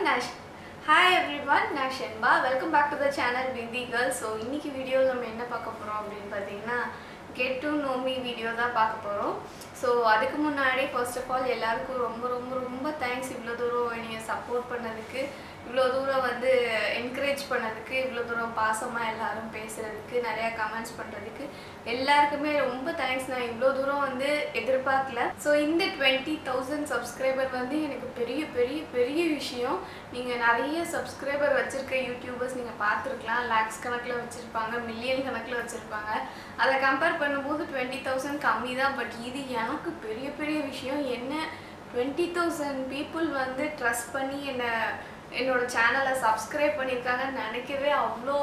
Nash. Hi everyone, Nash Shenba. Welcome back to the channel Bindi Girl. So இன்னைக்கு video நம்ம என்ன பார்க்க போறோம் அப்படினு பாத்தீங்கன்னா get to know me video தான் பார்க்க போறோம். So அதுக்கு முன்னாடி first of all எல்லாருக்கும் ரொம்ப thanks இவ்வளவு தூரம் நீங்க சப்போர்ட் பண்ணதுக்கு இவ்வளவு தூரம் வந்து என்கரேஜ் பண்ணதுக்கு இவ்வளவு தூரம் பாசமா எல்லாரும் பேசுறதுக்கு நிறைய கமெண்ட்ஸ் பண்றதுக்கு எல்லாருக்குமே ரொம்ப தேங்க்ஸ். நான் இவ்வளவு தூரம் வந்து எதிர்பார்க்கல. ஸோ இந்த 20,000 சப்ஸ்கிரைபர் வந்து எனக்கு பெரிய விஷயம். நீங்க நிறைய சப்ஸ்கிரைபர் வச்சிருக்க யூடியூபர்ஸ் நீங்க பார்த்துருக்கலாம், லேக்ஸ் கணக்கில் வச்சிருப்பாங்க, மில்லியன் கணக்கில் வச்சிருப்பாங்க. அதை கம்பேர் பண்ணும்போது 20,000 கம்மி தான். பட் இது எனக்கு பெரிய விஷயம். என்ன 20,000 பீப்புள் வந்து ட்ரஸ்ட் பண்ணி என்னோட சேனலை சப்ஸ்கிரைப் பண்ணியிருக்காங்கன்னு நினைக்கவே அவ்வளோ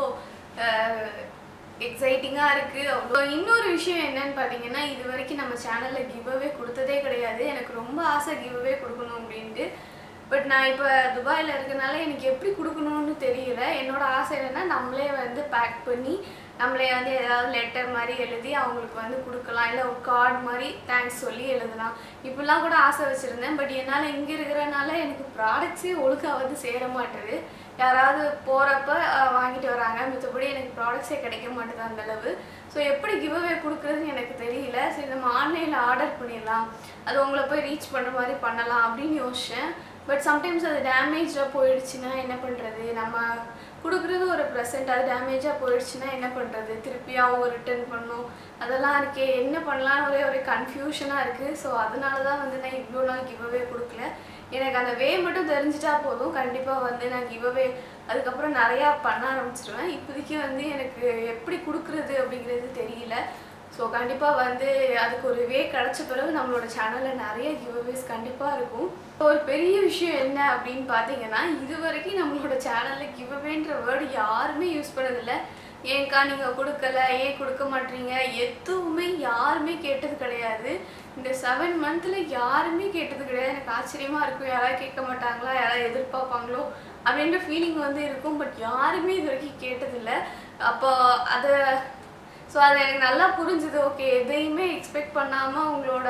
எக்ஸைட்டிங்காக இருக்குது. அவ்வளோ இன்னொரு விஷயம் என்னன்னு பார்த்தீங்கன்னா, இது வரைக்கும் நம்ம சேனலில் கிவ்அவே கொடுத்ததே கிடையாது. எனக்கு ரொம்ப ஆசை கிவ்அவே கொடுக்கணும் அப்படின்ட்டு. பட் நான் இப்போ துபாயில் இருக்கனால எனக்கு எப்படி கொடுக்கணும்னு தெரியல. என்னோட ஆசை என்னென்னா நம்மளே வந்து பேக் பண்ணி நம்மளே வந்து ஏதாவது லெட்டர் மாதிரி எழுதி அவங்களுக்கு வந்து கொடுக்கலாம், இல்லை ஒரு கார்டு மாதிரி தேங்க்ஸ் சொல்லி எழுதலாம். இப்படிலாம் கூட ஆசை வச்சுருந்தேன். பட் என்னால் இங்கே இருக்கிறனால எனக்கு ப்ராடக்ட்ஸே ஒழுங்காக வந்து சேர மாட்டுது. யாராவது போகிறப்ப வாங்கிட்டு வராங்க, மற்றபடி எனக்கு ப்ராடக்ட்ஸே கிடைக்க மாட்டேது அந்தளவு. ஸோ எப்படி கிவ்அவே கொடுக்குறதுன்னு எனக்கு தெரியல. சரி நம்ம ஆன்லைனில் ஆர்டர் பண்ணிடலாம், அது உங்களை போய் ரீச் பண்ணுற மாதிரி பண்ணலாம் அப்படின்னு யோசித்தேன். பட் சம்டைம்ஸ் அது டேமேஜாக போயிடுச்சுன்னா என்ன பண்ணுறது? நம்ம கொடுக்குறது ஒரு ப்ரெசென்ட், அது டேமேஜாக போயிடுச்சுன்னா என்ன பண்ணுறது? திருப்பியாகவும் ரிட்டர்ன் பண்ணணும், அதெல்லாம் இருக்கே, என்ன பண்ணலான்னு ஒரே கன்ஃபியூஷனாக இருக்குது. ஸோ அதனால தான் வந்து நான் இவ்வளோ நாள் கிவ்அவே கொடுக்கல. எனக்கு அந்த வே மட்டும் தெரிஞ்சிட்டா போதும், கண்டிப்பாக வந்து நான் கிவ்அவே அதுக்கப்புறம் நிறையா பண்ண ஆரம்பிச்சிடுவேன். இப்போதைக்கு வந்து எனக்கு எப்படி கொடுக்குறது அப்படிங்கிறது தெரியல. ஸோ கண்டிப்பாக வந்து அதுக்கு ஒரு வே கிடச்ச பிறகு நம்மளோட சேனலில் நிறைய கிவ்அவேஸ் கண்டிப்பாக இருக்கும். ஒரு பெரிய விஷயம் என்ன அப்படின்னு பார்த்தீங்கன்னா, இது வரைக்கும் நம்மளோட சேனலில் கிவ்அவேன்ற வேர்டு யாருமே யூஸ் பண்ணதில்லை. ஏன்க்கா நீங்கள் கொடுக்கல, ஏன் கொடுக்க மாட்டீங்க, எதுவுமே யாருமே கேட்டது கிடையாது. இந்த 7 மந்த்தில் யாருமே கேட்டது கிடையாது. எனக்கு ஆச்சரியமாக இருக்கும், யாராவது கேட்க மாட்டாங்களா, யாராவது எதிர்பார்ப்பாங்களோ அப்படின்ற ஃபீலிங் வந்து இருக்கும். பட் யாருமே இது வரைக்கும் கேட்டதில்லை. அப்போ அதை அது எனக்கு நல்லா புரிஞ்சுது. ஓகே, எதையுமே எக்ஸ்பெக்ட் பண்ணாமல் உங்களோட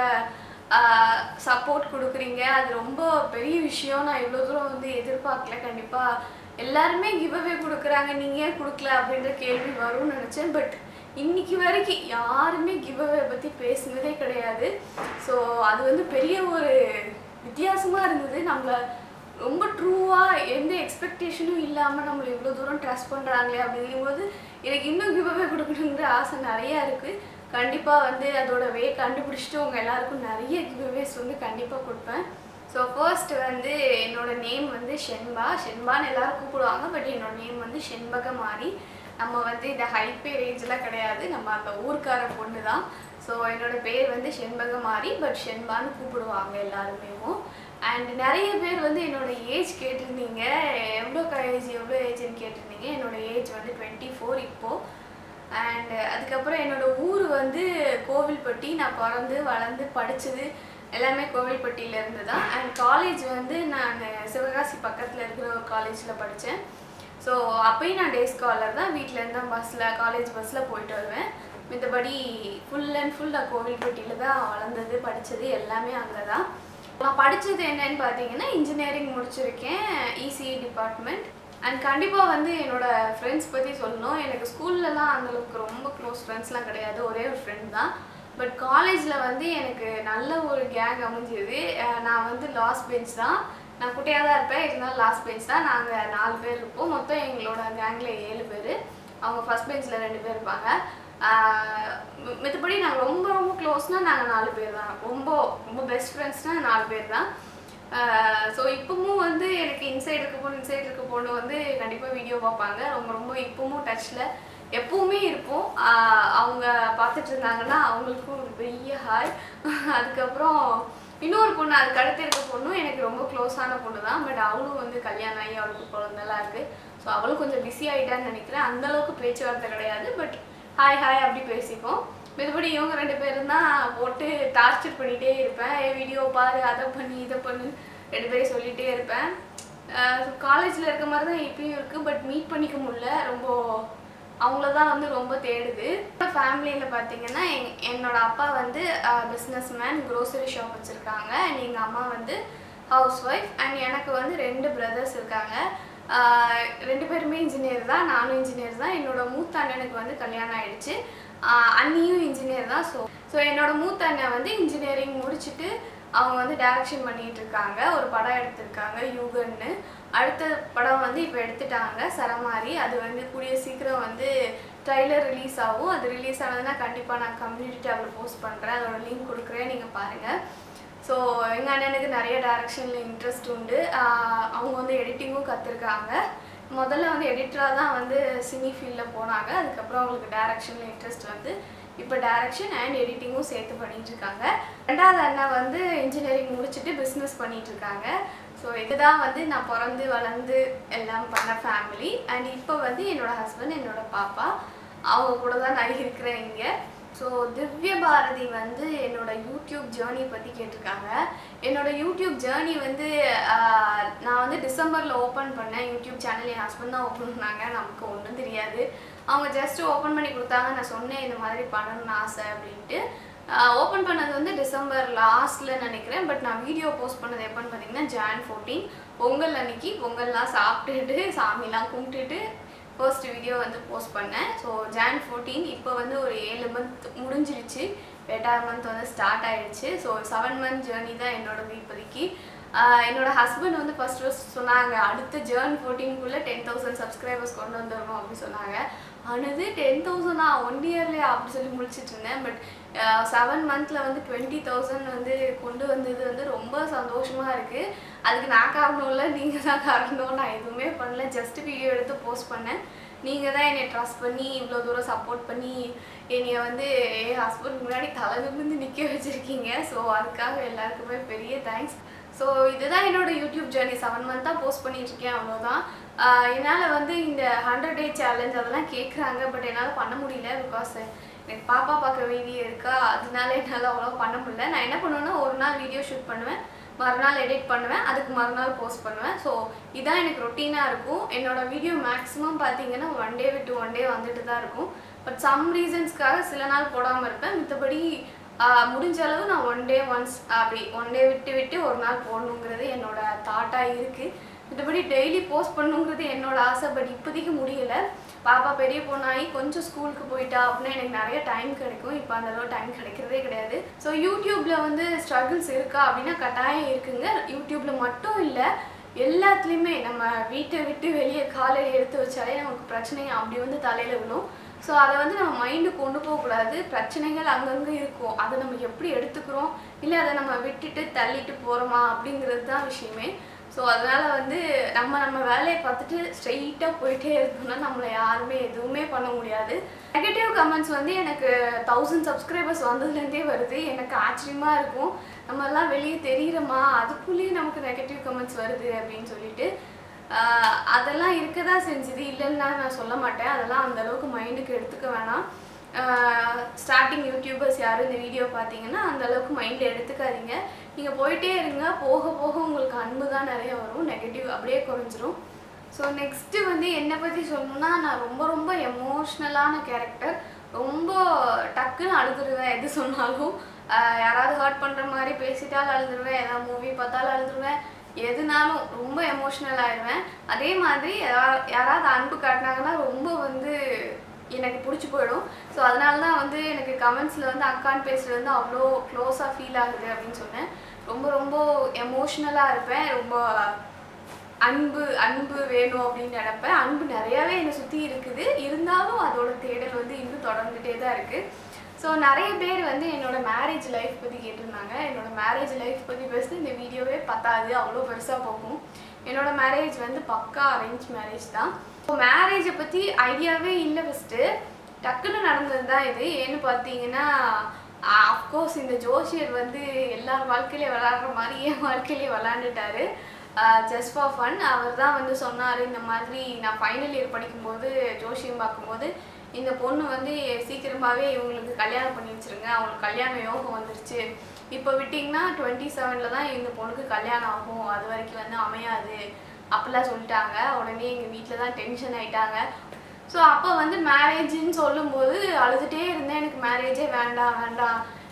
சப்போர்ட் கொடுக்குறீங்க, அது ரொம்ப பெரிய விஷயம். நான் இவ்வளோ தூரம் வந்து எதிர்பார்க்கல. கண்டிப்பாக எல்லாருமே கிவ்அவே கொடுக்குறாங்க, நீங்கள் ஏன் கொடுக்கல அப்படின்ற கேள்வி வரும்னு நினச்சேன். பட் இன்னைக்கு வரைக்கும் யாருமே கிவ்அவே பற்றி பேசுனதே கிடையாது. ஸோ அது வந்து பெரிய ஒரு வித்தியாசமாக இருந்தது. நம்மளை ரொம்ப ட்ரூவாக எந்த எக்ஸ்பெக்டேஷனும் இல்லாமல் நம்மளை இவ்வளோ தூரம் ட்ரஸ்ட் பண்ணுறாங்களே அப்படிங்கும்போது எனக்கு இன்னும் கிவ்அவே கொடுக்கணுங்கிற ஆசை நிறையா இருக்குது. கண்டிப்பாக வந்து அதோட வே கண்டுபிடிச்சிட்டு உங்கள் எல்லாருக்கும் நிறைய கிவ்அவேஸ் வந்து கண்டிப்பாக கொடுப்பேன். ஸோ ஃபர்ஸ்ட் வந்து என்னோடய நேம் வந்து ஷென்பான்னு எல்லோரும் கூப்பிடுவாங்க. பட் என்னோடய நேம் வந்து ஷென்பகமாரி. நம்ம வந்து இந்த ஹைப்பேர் ஏஜ்லாம் கிடையாது, நம்ம அந்த ஊருக்கார பொண்ணு தான். ஸோ என்னோடய பேர் வந்து ஷென்பகமாரி, பட் ஷென்பான்னு கூப்பிடுவாங்க எல்லாருமேவும். அண்ட் நிறைய பேர் வந்து என்னோடய ஏஜ் கேட்டிருந்தீங்க, எவ்வளோ ஏஜ்னு கேட்டிருந்தீங்க. என்னோடய ஏஜ் வந்து 24 இப்போது. அண்ட் அதுக்கப்புறம் என்னோடய ஊர் வந்து கோவில்பட்டி. நான் பிறந்து வளர்ந்து படித்தது எல்லாமே கோவில்பட்டியிலேருந்து தான். அண்ட் காலேஜ் வந்து நான் சிவகாசி பக்கத்தில் இருக்கிற ஒரு காலேஜில் படித்தேன். ஸோ அப்போயும் நான் டே ஸ்காலர் தான். வீட்டிலேருந்து தான் காலேஜ் பஸ்ஸில் போயிட்டு வருவேன். மற்றபடி ஃபுல் அண்ட் ஃபுல் நான் கோவில்பட்டியில் தான் வளர்ந்தது, படித்தது எல்லாமே அங்கே தான். நான் படித்தது என்னன்னு பார்த்தீங்கன்னா, இன்ஜினியரிங் முடிச்சிருக்கேன், இசிஇ டிபார்ட்மெண்ட். அண்ட் கண்டிப்பாக வந்து என்னோடய ஃப்ரெண்ட்ஸ் பற்றி சொல்லணும். எனக்கு ஸ்கூல்லலாம் அந்தளவுக்கு ரொம்ப க்ளோஸ் ஃப்ரெண்ட்ஸ்லாம் கிடையாது, ஒரே ஒரு ஃப்ரெண்ட் தான். பட் காலேஜில் வந்து எனக்கு நல்ல ஒரு கேங் அமைஞ்சது. நான் வந்து லாஸ்ட் பெஞ்ச் தான், நான் குட்டையாக தான் இருப்பேன், இருந்தாலும் லாஸ்ட் பெஞ்ச் தான். நாங்கள் 4 பேர் இருப்போம். மொத்தம் எங்களோட கேங்கில் 7 பேர். அவங்க ஃபஸ்ட் பெஞ்சில் 2 பேர் இருப்பாங்க. மற்றபடி நாங்கள் ரொம்ப க்ளோஸ்னால் நாங்கள் 4 பேர் தான். ரொம்ப பெஸ்ட் ஃப்ரெண்ட்ஸ்னால் 4 பேர் தான். ஸோ இப்போவும் வந்து எனக்கு இன்சைட் இருக்க பொண்ணு வந்து கண்டிப்பாக வீடியோ பார்ப்பாங்க. ரொம்ப இப்போவும் டச்சில் எப்போவுமே இருப்போம். அவங்க பார்த்துட்டு இருந்தாங்கன்னா அவங்களுக்கும் ஒரு பெரிய ஹாய். அதுக்கப்புறம் இன்னொரு பொண்ணு, அதுக்கு அடுத்து இருக்க பொண்ணும் எனக்கு ரொம்ப க்ளோஸான பொண்ணு தான். பட் அவளும் வந்து கல்யாணம் ஆகி அவளுக்கு குழந்தைலாம் இருக்குது. ஸோ அவளும் கொஞ்சம் பிஸி ஆகிட்டான்னு நினைக்கிறேன். அந்தளவுக்கு பேச்சுவார்த்தை கிடையாது. பட் ஹாய் அப்படி பேசிப்போம். மற்றபடி இவங்க 2 பேரும் தான் போட்டு டார்ச்சர் பண்ணிகிட்டே இருப்பேன். வீடியோ பாரு, அதை பண்ணி இதை பண்ணு 2 பேரும் சொல்லிகிட்டே இருப்பேன். காலேஜில் இருக்க மாதிரி தான் இப்பயும் இருக்குது. பட் மீட் பண்ணிக்க முடியல. அவங்கள தான் வந்து ரொம்ப தேடுது. ஃபேமிலியில் பார்த்தீங்கன்னா என்னோடய அப்பா வந்து பிஸ்னஸ் மேன், க்ரோசரி ஷாப் வச்சுருக்காங்க. அண்ட் எங்கள் அம்மா வந்து ஹவுஸ் ஒய்ஃப். அண்ட் எனக்கு வந்து 2 பிரதர்ஸ் இருக்காங்க. 2 பேருமே இன்ஜினியர் தான், நானும் இன்ஜினியர் தான். என்னோட மூத்த அண்ணனுக்கு வந்து கல்யாணம் ஆயிடுச்சு, அண்ணியும் இன்ஜினியர் தான். ஸோ என்னோட மூத்த அண்ணன் வந்து இன்ஜினியரிங் முடிச்சுட்டு அவங்க வந்து டைரக்ஷன் பண்ணிட்டு இருக்காங்க. ஒரு படம் எடுத்திருக்காங்க யூகன்னு. அடுத்த படம் வந்து இப்போ எடுத்துட்டாங்க சரமாரி. அது வந்து கூடிய சீக்கிரம் வந்து ட்ரைலர் ரிலீஸ் ஆகும். அது ரிலீஸ் ஆனதுன்னா கண்டிப்பாக நான் கம்யூனிட்டி டேபில் போஸ்ட் பண்ணுறேன், அதோட லிங்க் கொடுக்குறேன், நீங்கள் பாருங்கள். ஸோ எங்கள் அண்ணனுக்கு நிறைய டைரக்ஷனில் இன்ட்ரெஸ்ட் உண்டு. அவங்க வந்து எடிட்டிங்கும் கற்றுருக்காங்க. முதல்ல வந்து எடிட்டராக தான் வந்து சினி ஃபீல்டில் போனாங்க. அதுக்கப்புறம் அவங்களுக்கு டைரக்ஷனில் இன்ட்ரெஸ்ட் வந்து இப்போ டைரக்ஷன் அண்ட் எடிட்டிங்கும் சேர்த்து பண்ணிகிட்ருக்காங்க. 2வது அண்ணன் வந்து இன்ஜினியரிங் முடிச்சுட்டு பிஸ்னஸ் பண்ணிகிட்ருக்காங்க. ஸோ இதுதான் வந்து நான் பிறந்து வளர்ந்து எல்லாம் பண்ண ஃபேமிலி. அண்ட் இப்போ வந்து என்னோடய ஹஸ்பண்ட், என்னோடய பாப்பா, அவங்க கூட தான் நான் இருக்கிறேன் இங்கே. ஸோ திவ்ய பாரதி வந்து என்னோடய யூடியூப் ஜேர்னி பற்றி கேட்டிருக்காங்க. என்னோடய யூடியூப் ஜேர்னி வந்து நான் வந்து டிசம்பரில் ஓப்பன் பண்ணேன் யூடியூப் சேனல். என் ஹஸ்பண்ட் தான் ஓப்பன் பண்ணாங்க, நமக்கு ஒன்றும் தெரியாது. அவங்க ஜஸ்ட்டு ஓப்பன் பண்ணி கொடுத்தாங்க. நான் சொன்னேன் இந்த மாதிரி பண்ணணும்னு ஆசை அப்படின்ட்டு. ஓப்பன் பண்ணது வந்து டிசம்பர் லாஸ்ட்டில் நினைக்கிறேன். பட் நான் வீடியோ போஸ்ட் பண்ணது எப்போன்னு பார்த்தீங்கன்னா Jan 14 பொங்கல் அன்னைக்கு. பொங்கல்லாம் சாப்பிட்டுட்டு சாமிலாம் கும்பிட்டுட்டு ஃபர்ஸ்ட் வீடியோ வந்து போஸ்ட் பண்ணேன். ஸோ Jan 14 இப்போ வந்து ஒரு 7 மந்த் முடிஞ்சிருச்சு, 8ஆவது மந்த் வந்து ஸ்டார்ட் ஆகிடுச்சு. ஸோ 7 மந்த் ஜேர்னி தான் என்னோடது இப்போதைக்கு. என்னோடய ஹஸ்பண்ட் வந்து ஃபர்ஸ்ட் சொன்னாங்க அடுத்த Jan 14க்குள்ளே 10,000 சப்ஸ்கிரைபர்ஸ் கொண்டு வந்துடணும் அப்படின்னு சொன்னாங்க. ஆனது 10,000 1 இயர்லேயே அப்படி சொல்லி முடிச்சுட்டு இருந்தேன். பட் 7 மந்தில் வந்து 20,000 வந்து கொண்டு வந்தது வந்து ரொம்ப சந்தோஷமாக இருக்குது. அதுக்கு நான் காரணம் இல்லை, நீங்கள் தான் காரணம். நான் எதுவுமே பண்ணல, ஜஸ்ட் வீடியோ எடுத்து போஸ்ட் பண்ணேன். நீங்கள் தான் என்னை ட்ரஸ்ட் பண்ணி இவ்வளோ தூரம் சப்போர்ட் பண்ணி என்னைய வந்து என் ஹஸ்பண்ட் முன்னாடி தலை நிமிர்ந்து நிற்க வச்சுருக்கீங்க. ஸோ அதுக்காக எல்லாருக்குமே பெரிய தேங்க்ஸ். ஸோ இதுதான் என்னோடய யூடியூப் ஜேர்னி. 7 மந்த்தாக போஸ்ட் பண்ணிகிட்ருக்கேன், அவ்வளோதான். என்னால் வந்து இந்த 100 டே சேலஞ்ச் அதெல்லாம் கேட்குறாங்க. பட் என்னால் பண்ண முடியல, பிகாஸ் எனக்கு பாப்பா பார்க்க வீடியோ இருக்கா, அதனால என்னால் அவ்வளோ பண்ண முடியல. நான் என்ன பண்ணுவேன்னா ஒரு நாள் வீடியோ ஷூட் பண்ணுவேன், மறுநாள் எடிட் பண்ணுவேன், அதுக்கு மறுநாள் போஸ்ட் பண்ணுவேன். ஸோ இதான் எனக்கு ரொட்டீனாக இருக்கும். என்னோடய வீடியோ மேக்ஸிமம் பார்த்தீங்கன்னா 1 டே விட்டு 1 டே வந்துட்டு தான் இருக்கும். பட் சம் ரீசன்ஸ்க்காக சில நாள் போடாமல் இருப்பேன். மற்றபடி முடிஞ்ச அளவு நான் 1 டே ஒன்ஸ் அப்படி 1 டே விட்டு விட்டு ஒரு நாள் போடணுங்கிறது என்னோட தாட்டாக இருக்குது. மற்றபடி டெய்லி போஸ்ட் பண்ணணுங்கிறது என்னோட ஆசை. பட் இப்போதைக்கு முடியலை. பாப்பா பெரிய பொண்ணாகி கொஞ்சம் ஸ்கூலுக்கு போயிட்டா அப்படின்னா எனக்கு நிறைய டைம் கிடைக்கும். இப்போ அந்தளவு டைம் கிடைக்கிறதே கிடையாது. ஸோ யூடியூப்பில் வந்து ஸ்ட்ரகிள்ஸ் இருக்கா அப்படின்னா கட்டாயம் இருக்குங்க. யூடியூப்பில் மட்டும் இல்லை, எல்லாத்துலேயுமே நம்ம வீட்டை விட்டு வெளியே காலை எடுத்து வச்சாலே நமக்கு பிரச்சனை அப்படி வந்து தலையில் விழும். ஸோ அதை வந்து நம்ம மைண்டு கொண்டு போகக்கூடாது. பிரச்சனைகள் அங்கங்கே இருக்கும், அதை நம்ம எப்படி எடுத்துக்கிறோம், இல்லை அதை நம்ம விட்டுட்டு தள்ளிட்டு போகிறோமா அப்படிங்கிறது தான் விஷயமே. ஸோ அதனால் வந்து நம்ம வேலையை பார்த்துட்டு ஸ்ட்ரெயிட்டாக போயிட்டே இருக்கணும்னா நம்மளை யாருமே எதுவுமே பண்ண முடியாது. நெகட்டிவ் கமெண்ட்ஸ் வந்து எனக்கு 1000 சப்ஸ்கிரைபர்ஸ் வந்ததுலேருந்தே வருது. எனக்கு ஆச்சரியமாக இருக்கும், நம்மெல்லாம் வெளியே தெரிகிறோமா, அதுக்குள்ளேயே நமக்கு நெகட்டிவ் கமெண்ட்ஸ் வருது அப்படின்னு சொல்லிட்டு. அதெல்லாம் இருக்க தான் செஞ்சுது, இல்லைன்னு நான் சொல்ல மாட்டேன். அதெல்லாம் அந்தளவுக்கு மைண்டுக்கு எடுத்துக்க வேணாம். ஸ்டார்டிங் யூடியூபர்ஸ் யாரும் இந்த வீடியோ பார்த்தீங்கன்னா அந்தளவுக்கு மைண்டில் எடுத்துக்காதீங்க. நீங்கள் போயிட்டே இருங்க, போக போக உங்களுக்கு அன்பு தான் நிறைய வரும், நெகட்டிவ் அப்படியே குறைஞ்சிரும். ஸோ நெக்ஸ்ட்டு வந்து என்னை பற்றி சொல்லணுன்னா, நான் ரொம்ப ரொம்ப எமோஷ்னலான கேரக்டர். ரொம்ப டக்குன்னு அழுதுருவேன் எது சொன்னாலும். யாராவது ஹர்ட் பண்ணுற மாதிரி பேசிட்டாலும் அழுதுருவேன், ஏதாவது மூவி பார்த்தாலும் அழுதுருவேன், எதுனாலும் ரொம்ப எமோஷ்னல் ஆயிடுவேன். அதே மாதிரி யாராவது அன்பு காட்டினாங்கன்னா ரொம்ப வந்து எனக்கு பிடிச்சி போயிடும். ஸோ அதனால தான் வந்து எனக்கு கமெண்ட்ஸில் வந்து அக்கான்னு பேசுகிறது வந்து அவ்வளோ க்ளோஸாக ஃபீல் ஆகுது அப்படின்னு சொன்னேன். ரொம்ப ரொம்ப எமோஷ்னலாக இருப்பேன். ரொம்ப அன்பு வேணும் அப்படின்னு நினைப்பேன். அன்பு நிறையாவே என்னை சுற்றி இருக்குது, இருந்தாலும் அதோட தேடல் வந்து இன்னும் தொடர்ந்துகிட்டே தான் இருக்குது. ஸோ நிறைய பேர் வந்து என்னோடய மேரேஜ் லைஃப் பற்றி கேட்டிருந்தாங்க. என்னோடய மேரேஜ் லைஃப் பற்றி பேசுகிறது இந்த வீடியோவே பத்தாது, அவ்வளோ பெருசாக போகும். என்னோடய மேரேஜ் வந்து பக்கா அரேஞ்ச் மேரேஜ் தான். ஸோ மேரேஜை பற்றி ஐடியாவே இல்லை ஃபஸ்ட்டு, டக்குன்னு நடந்தது தான் இது. ஏன்னு பார்த்தீங்கன்னா அஃப்கோர்ஸ் இந்த ஜோஷியர் வந்து எல்லார் வாழ்க்கையிலையும் விளாட்ற மாதிரி என் வாழ்க்கையிலேயே விளாண்டுட்டாரு. Just for fun. அவர் தான் வந்து சொன்னார், இந்த மாதிரி நான் ஃபைனல் இயர் படிக்கும்போது ஜோஷியம் பார்க்கும்போது இந்த பொண்ணு வந்து சீக்கிரமாகவே இவங்களுக்கு கல்யாணம் பண்ணி வச்சுருங்க, அவங்களுக்கு கல்யாண யோகம் வந்துருச்சு, இப்போ விட்டிங்கன்னா 27 தான் இந்த பொண்ணுக்கு கல்யாணம் ஆகும், அது வரைக்கும் வந்து அமையாது அப்படிலாம் சொல்லிட்டாங்க. உடனே எங்கள் வீட்டில் தான் டென்ஷன் ஆகிட்டாங்க. ஸோ அப்போ வந்து மேரேஜுன்னு சொல்லும்போது அழுதுகிட்டே இருந்தேன். எனக்கு மேரேஜே வேண்டாம்,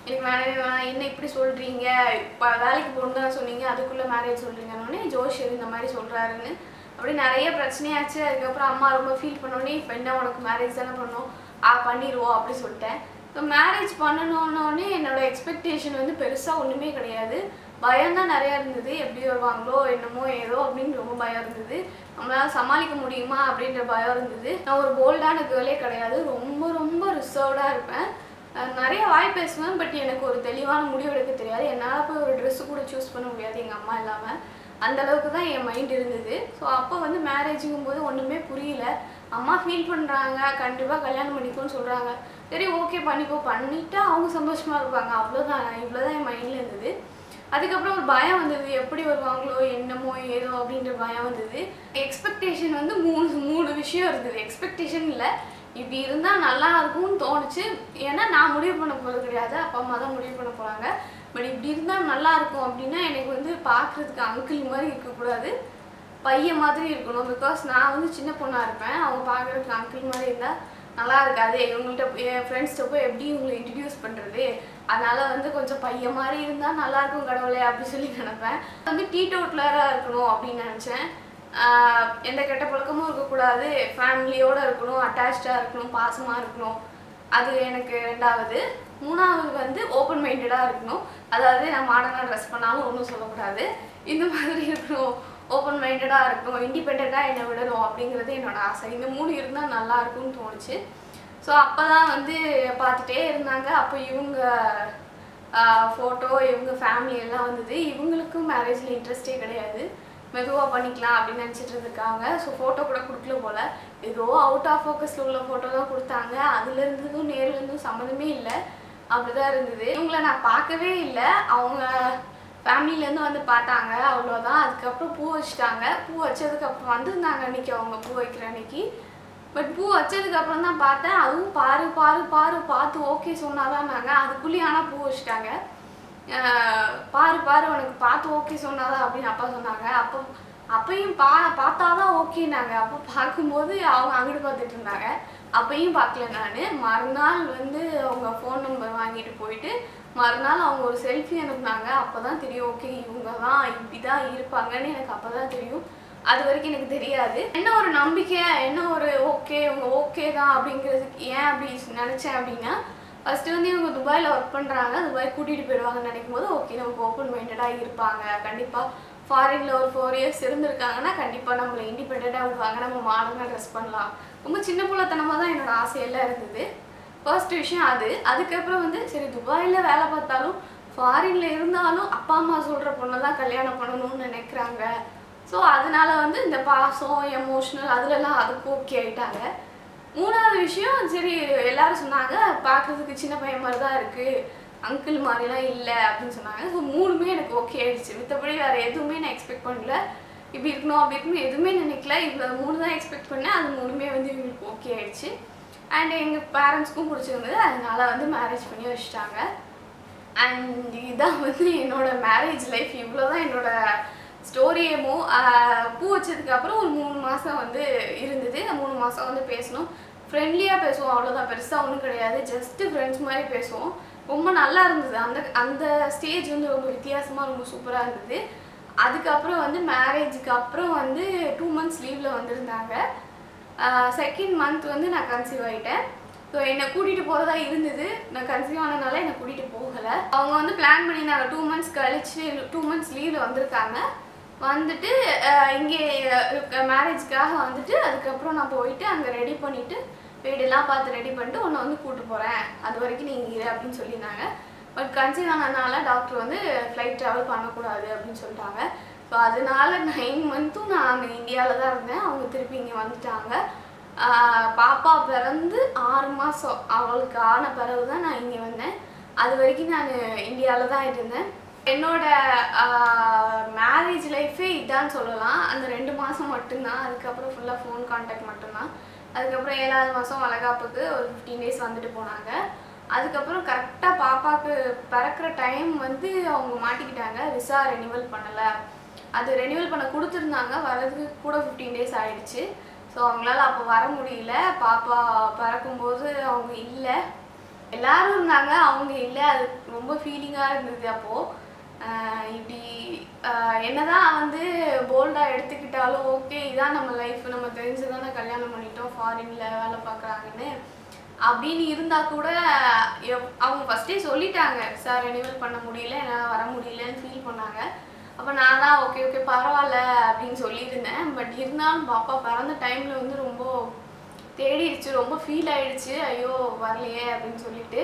எனக்கு வேணவே வேணாம், என்ன இப்படி சொல்கிறீங்க, இப்போ வேலைக்கு போகணும் தான் சொன்னீங்க, அதுக்குள்ளே மேரேஜ் சொல்கிறீங்கன்னொடனே ஜோஷியர் இந்த மாதிரி சொல்கிறாருன்னு அப்படி நிறைய பிரச்சனையாச்சு. அதுக்கப்புறம் அம்மா ரொம்ப ஃபீல் பண்ணோடனே இப்போ என்ன உனக்கு மேரேஜ் தானே பண்ணோம், பண்ணிடுவோம் அப்படி சொல்லிட்டேன். ஸோ மேரேஜ் பண்ணணுன்னே என்னோடய எக்ஸ்பெக்டேஷன் வந்து பெருசாக ஒன்றுமே கிடையாது. பயம்தான் நிறையா இருந்தது, எப்படி வருவாங்களோ என்னமோ ஏதோ அப்படின்னு ரொம்ப பயம் இருந்தது. நம்மளால் சமாளிக்க முடியுமா அப்படின்ற பயம் இருந்தது. நான் ஒரு போல்டான கேர்ளே கிடையாது, ரொம்ப ரொம்ப ரிசர்வ்டாக இருப்பேன். நிறைய வாய் பேசுவேன், பட் எனக்கு ஒரு தெளிவான முடிவு எடுக்க தெரியாது. என்னால் போய் ஒரு ட்ரெஸ்ஸு கூட சூஸ் பண்ண முடியாது எங்கள் அம்மா இல்லாமல். அந்தளவுக்கு தான் என் மைண்ட் இருந்தது. ஸோ அப்போ வந்து மேரேஜுங்கும் போது ஒன்றுமே புரியல. அம்மா ஃபீல் பண்ணுறாங்க, கண்டிப்பாக கல்யாணம் பண்ணிக்கோன்னு சொல்கிறாங்க. சரி ஓகே பண்ணிக்கோ, பண்ணிவிட்டா அவங்க சந்தோஷமாக இருப்பாங்க, அவ்வளோதான். இவ்வளோதான் என் மைண்டில் இருந்தது. அதுக்கப்புறம் ஒரு பயம் வந்தது, எப்படி வருவாங்களோ என்னமோ ஏதோ அப்படின்ற பயம் வந்தது. எக்ஸ்பெக்டேஷன் வந்து மூணு விஷயம் இருந்தது. எக்ஸ்பெக்டேஷன் இல்லை, இப்படி இருந்தால் நல்லா இருக்கும்னு தோணுச்சு. ஏன்னா நான் முடிவு பண்ண போகிறது கிடையாது, அப்பா அம்மா தான் முடிவு பண்ண போகிறாங்க. பட் இப்படி இருந்தால் நல்லா இருக்கும் அப்படின்னா எனக்கு வந்து பார்க்குறதுக்கு அங்கிள் மாதிரி இருக்கக்கூடாது, பையன் மாதிரி இருக்கணும். பிகாஸ் நான் வந்து சின்ன பொண்ணாக இருப்பேன், அவங்க பார்க்குறதுக்கு அங்கிள் மாதிரி இருந்தால் நல்லா இருக்காது. இவங்கள்ட்ட என் ஃப்ரெண்ட்ஸ்கிட்ட போய் எப்படி இவங்களை இன்ட்ரடியூஸ் பண்ணுறது, அதனால் வந்து கொஞ்சம் பையன் மாதிரி இருந்தால் நல்லாயிருக்கும் கடவுளே அப்படி சொல்லி நினைப்பேன். வந்து டீடோட்லராக இருக்கணும் அப்படின்னு நினச்சேன். எந்த கெட்ட பழக்கமும் இருக்கக்கூடாது, ஃபேமிலியோடு இருக்கணும், அட்டாச்சாக இருக்கணும், பாசமாக இருக்கணும். அது எனக்கு 2வது. 3வது வந்து ஓப்பன் மைண்டடாக இருக்கணும். அதாவது நான் மாடர்னாக ட்ரெஸ் பண்ணாலும் ஒன்றும் சொல்லக்கூடாது, இந்த மாதிரி இருக்கணும். ஓப்பன் மைண்டடாக இருக்கணும், இண்டிபெண்ட்டாக என்னை விடணும் அப்படிங்கிறது என்னோடய ஆசை. இந்த 3 இருந்தால் நல்லா இருக்கும்னு தோணுச்சு. ஸோ அப்போ தான் வந்து பார்த்துட்டே இருந்தாங்க. அப்போ இவங்க ஃபோட்டோ, இவங்க ஃபேமிலி எல்லாம் வந்தது. இவங்களுக்கும் மேரேஜில் இன்ட்ரெஸ்டே கிடையாது, மெதுவாக பண்ணிக்கலாம் அப்படின்னு நினச்சிட்டு இருக்காங்க. ஸோ ஃபோட்டோ கூட கொடுக்கல போல், ஏதோ அவுட் ஆஃப் ஃபோக்கஸில் உள்ள ஃபோட்டோ தான் கொடுத்தாங்க. அதுலேருந்தும் நேர்லேருந்தும் சம்மந்தமே இல்லை, அப்படி தான் இருந்தது. இவங்களை நான் பார்க்கவே இல்லை, அவங்க ஃபேமிலியிலேருந்து வந்து பார்த்தாங்க, அவ்வளோதான். அதுக்கப்புறம் பூ வச்சுட்டாங்க. பூ வச்சதுக்கப்புறம் வந்திருந்தாங்க அன்றைக்கி, அவங்க பூ வைக்கிற அன்றைக்கி. பட் பூ வச்சதுக்கப்புறம் தான் பார்த்தேன், அதுவும் பாரு பாரு பாரு பார்த்து ஓகே சொன்னாதான் நாங்கள், அதுக்குள்ளேயே ஆனால் பூ வச்சுட்டாங்க. பாரு பாரு உனக்கு பார்த்து ஓகே சொன்னாதான் அப்படின்னு அப்பா சொன்னாங்க. அப்பையும் பார்த்தாதான் ஓகேனாங்க. அப்போ பார்க்கும்போது அவங்க அங்கிட்டு பார்த்துட்டு இருந்தாங்க, அப்பையும் பார்க்கல நான். மறுநாள் வந்து அவங்க ஃபோன் நம்பர் வாங்கிட்டு போயிட்டு மறுநாள் அவங்க ஒரு செல்ஃபி அனுப்புனாங்க. அப்போ தான் தெரியும், ஓகே இவங்க தான் இப்படி தான் இருப்பாங்கன்னு எனக்கு அப்போ தான் தெரியும். அது வரைக்கும் எனக்கு தெரியாது. என்ன ஒரு நம்பிக்கை, என்ன ஒரு ஓகே இவங்க ஓகே தான் அப்படிங்கிறதுக்கு ஏன் அப்படி நினச்சேன் அப்படின்னா, ஃபஸ்ட்டு வந்து இவங்க துபாயில் ஒர்க் பண்ணுறாங்க, துபாய் கூட்டிகிட்டு போயிடுவாங்கன்னு நினைக்கும் போது ஓகே நமக்கு ஓப்பன் மைண்டடாக இருப்பாங்க, கண்டிப்பாக ஃபாரினில் ஒரு 4 இயர்ஸ் இருந்திருக்காங்கன்னா கண்டிப்பாக நம்மளை இண்டிபெண்ட்டாக விடுவாங்க, நம்ம மாடர்னாக ட்ரெஸ் பண்ணலாம். ரொம்ப சின்ன பிள்ளைத்தனமாக தான் என்னோடய ஆசையெல்லாம் இருந்தது. ஃபர்ஸ்ட் விஷயம் அது. அதுக்கப்புறம் வந்து சரி துபாயில் வேலை பார்த்தாலும் ஃபாரினில் இருந்தாலும் அப்பா அம்மா சொல்கிற பொண்ணை தான் கல்யாணம் பண்ணணும்னு நினைக்கிறாங்க. ஸோ அதனால வந்து இந்த பாசம், எமோஷ்னல் அதுலலாம் அதுக்கு ஓகே ஆகிட்டாங்க. 3வது விஷயம், சரி எல்லோரும் சொன்னாங்க பார்க்குறதுக்கு சின்ன பையன் மாதிரி தான் இருக்குது, அங்கிள் மாதிரிலாம் இல்லை அப்படின்னு சொன்னாங்க. ஸோ 3மே எனக்கு ஓகே ஆகிடுச்சு. மற்றபடி வேறு எதுவுமே நான் எக்ஸ்பெக்ட் பண்ணல, இப்படி இருக்கணும் அப்படி இருக்கணும் எதுவுமே நினைக்கல. இவ்வளோ 3 தான் எக்ஸ்பெக்ட் பண்ணேன், அது 3மே வந்து இவங்களுக்கு ஓகே ஆகிடுச்சு. அண்ட் எங்கள் பேரண்ட்ஸ்க்கும் பிடிச்சிருந்தது, அதனால வந்து மேரேஜ் பண்ணி வச்சுட்டாங்க. அண்ட் இதுதான் வந்து என்னோடய மேரேஜ் லைஃப். இவ்வளோ தான் என்னோடய ஸ்டோரியேமோ. பூ வச்சதுக்கப்புறம் ஒரு 3 மாதம் வந்து இருந்தது. 3 மாதம் வந்து பேசணும், ஃப்ரெண்ட்லியாக பேசுவோம், அவ்வளோதான், பெருசாக ஒன்றும் கிடையாது, ஜஸ்ட்டு ஃப்ரெண்ட்ஸ் மாதிரி பேசுவோம். ரொம்ப நல்லா இருந்தது. அந்த ஸ்டேஜ் வந்து ரொம்ப வித்தியாசமாக ரொம்ப சூப்பராக இருந்தது. அதுக்கப்புறம் வந்து மேரேஜுக்கு அப்புறம் வந்து 2 மந்த்ஸ் லீவில் வந்திருந்தாங்க. 2nd மந்த் வந்து நான் கன்சீவ் ஆகிட்டேன். ஸோ என்னை கூட்டிகிட்டு போகிறதா இருந்தது, நான் கன்சீவ் ஆனதுனால என்னை கூட்டிகிட்டு போகலை. அவங்க வந்து பிளான் பண்ணியிருந்தாங்க 2 மந்த்ஸ் கழிச்சு 2 மந்த்ஸ் லீவில் வந்திருக்காங்க. வந்துட்டு இங்கே மேரேஜ்க்காக வந்துட்டு அதுக்கப்புறம் நான் போயிட்டு அங்கே ரெடி பண்ணிவிட்டு வீடெல்லாம் பார்த்து ரெடி பண்ணிட்டு உன்னை வந்து கூப்பிட்டு போகிறேன், அது வரைக்கும் நீங்கள் இரு அப்படின்னு சொல்லியிருந்தாங்க. பட் கன்சீவ் ஆனதுனால டாக்டர் வந்து ஃப்ளைட் ட்ராவல் பண்ணக்கூடாது அப்படின்னு சொல்லிட்டாங்க. ஸோ அதனால 9 மந்த்தும் நான் அங்கே இந்தியாவில் தான் இருந்தேன். அவங்க திருப்பி இங்கே வந்துட்டாங்க. பாப்பா பிறந்து 6 மாதம் அவளுக்கு ஆன பிறகு தான் நான் இங்கே வந்தேன். அது வரைக்கும் நான் இந்தியாவில் தான் இருந்தேன். என்னோட மேரேஜ் லைஃபே இதான்னு சொல்லலாம். அந்த 2 மாதம் மட்டும்தான், அதுக்கப்புறம் ஃபுல்லாக ஃபோன் கான்டாக்ட் மட்டும்தான். அதுக்கப்புறம் 7வது மாதம் வளகாப்புக்கு ஒரு 15 டேஸ் வந்துட்டு போனாங்க. அதுக்கப்புறம் கரெக்டாக பாப்பாவுக்கு பிறக்கிற டைம் வந்து அவங்க மாட்டிக்கிட்டாங்க, விசா ரெனிவல் பண்ணலை. அது ரெனிவல் பண்ண கொடுத்துருந்தாங்க, வரதுக்கு கூட 15 டேஸ் ஆகிடுச்சு. ஸோ அவங்களால அப்போ வர முடியல. பாப்பா பிறக்கும்போது அவங்க இல்லை. எல்லாரும் இருந்தாங்க, அவங்க இல்லை. அது ரொம்ப ஃபீலிங்காக இருந்தது. அப்போது இப்படி என்னதான் வந்து போல்டாக எடுத்துக்கிட்டாலும் ஓகே இதான் நம்ம லைஃப், நம்ம தெரிஞ்சு தானே கல்யாணம் பண்ணிட்டோம், ஃபாரினில் வேலை பார்க்குறாங்கன்னு அப்படின்னு இருந்தால் கூட அவங்க ஃபஸ்ட்டே சொல்லிட்டாங்க, சார் ரெனிவல் பண்ண முடியல, என்னால் வர முடியலன்னு ஃபீல் பண்ணாங்க. அப்போ நான் தான் ஓகே ஓகே பரவாயில்ல அப்படின்னு சொல்லியிருந்தேன். பட் இருந்தாலும் பாப்பா பிறந்த டைமில் வந்து ரொம்ப தேடிடுச்சு, ரொம்ப ஃபீல் ஆயிடுச்சு, ஐயோ வரலையே அப்படின்னு சொல்லிட்டு.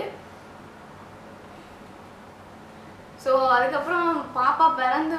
ஸோ அதுக்கப்புறம் பாப்பா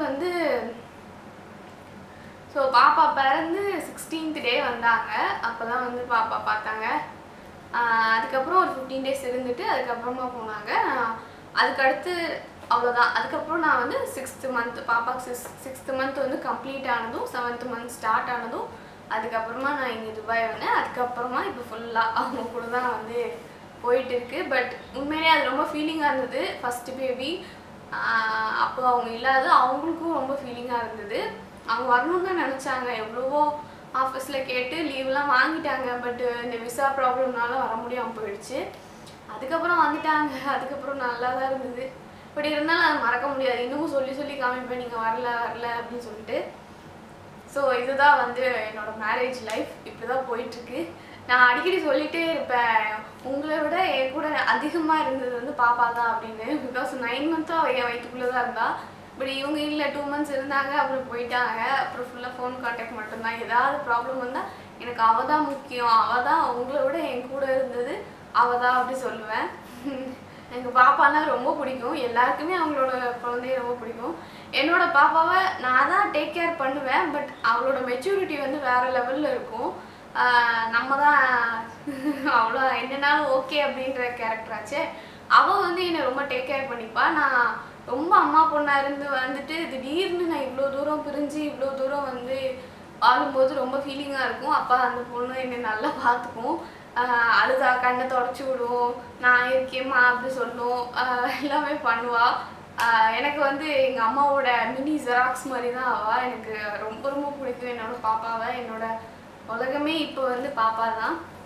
பிறந்து 16th டே வந்தாங்க. அப்போ தான் வந்து பாப்பா பார்த்தாங்க. அதுக்கப்புறம் ஒரு 15 days இருந்துட்டு அதுக்கப்புறமா போனாங்க. அதுக்கடுத்து அவ்வளோதான். அதுக்கப்புறம் நான் வந்து 6th month பாப்பாக்கு 6th month வந்து கம்ப்ளீட் ஆனதும் 7th month ஸ்டார்ட் ஆனதும் அதுக்கப்புறமா நான் இங்கே துபாய் வந்தேன். அதுக்கப்புறமா இப்போ ஃபுல்லாக அவங்க கூட தான் வந்து போயிட்டு இருக்கு. பட் உண்மையிலே அது ரொம்ப ஃபீலிங்காக இருந்தது. ஃபஸ்ட்டு பேபி அப்போ அவங்க இல்லாத அவங்களுக்கும் ரொம்ப ஃபீலிங்காக இருந்தது. அவங்க வரணும்னு தான் நினச்சாங்க, எவ்வளவோ ஆஃபீஸில் கேட்டு லீவ்லாம் வாங்கிட்டாங்க. பட் இந்த விசா ப்ராப்ளம்னால வர முடியாமல் போயிடுச்சு. அதுக்கப்புறம் வந்துட்டாங்க. அதுக்கப்புறம் நல்லா தான் இருந்தது. பட் இருந்தாலும் அதை மறக்க முடியாது. இன்னமும் சொல்லி சொல்லி காமிப்பேன், நீங்கள் வரல அப்படின்னு சொல்லிட்டு. ஸோ இதுதான் வந்து என்னோடய மேரேஜ் லைஃப். இப்படி தான் போயிட்டுருக்கு. நான் அடிக்கடி சொல்லிகிட்டே இருப்பேன், உங்களை விட என் கூட அதிகமாக இருந்தது வந்து பாப்பா தான் அப்படின்னு. பிகாஸ் 9 months என் வயிற்றுக்குள்ளே தான் இருந்தா. பட் இவங்க இல்லை, 2 months இருந்தாங்க, அப்புறம் போயிட்டாங்க. அப்புறம் ஃபுல்லாக ஃபோன் கான்டாக்ட் மட்டும்தான். ஏதாவது ப்ராப்ளம் வந்தால் எனக்கு அவள் தான் முக்கியம், அவள் தான் உங்களை விட என் கூட இருந்தது, அவள் தான் அப்படி சொல்லுவேன். எனக்கு பாப்பானா ரொம்ப பிடிக்கும். எல்லாருக்குமே அவங்களோட குழந்தைய ரொம்ப பிடிக்கும். என்னோட பாப்பாவை நான் தான் டேக் கேர் பண்ணுவேன். பட் அவளோட மெச்சூரிட்டி வந்து வேறு லெவலில் இருக்கும். நம்ம தான் அவ்வளோ என்னன்னாலும் ஓகே அப்படின்ற கேரக்டராச்சே. அவள் வந்து என்னை ரொம்ப டேக் கேர் பண்ணிப்பா. நான் ரொம்ப அம்மா பொண்ணாக வந்துட்டு திடீர்னு நான் இவ்வளோ தூரம் பிரிஞ்சு இவ்வளோ தூரம் வந்து வாழும்போது ரொம்ப ஃபீலிங்காக இருக்கும். அப்போ அந்த பொண்ணு என்னை நல்லா பார்த்துக்கும். அழுதா கண்ணை தொடச்சி விடும், நான் இருக்கேம்மா அப்படி சொல்லும், எல்லாமே பண்ணுவாள். எனக்கு வந்து எங்கள் அம்மாவோட மினி ஜெராக்ஸ் மாதிரி தான் அவள். எனக்கு ரொம்ப ரொம்ப பிடிக்கும் என்னோடய பாப்பாவை. என்னோட உலகமே இப்போ வந்து பாப்பா தான்.